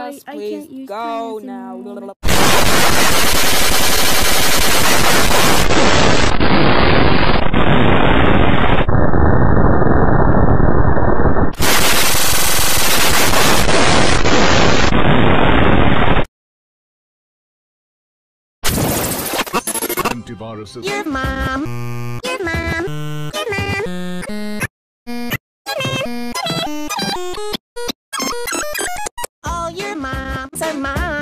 Just please go now. Antiviruses. Your mom. Your mom. Your mom. All your moms are mom.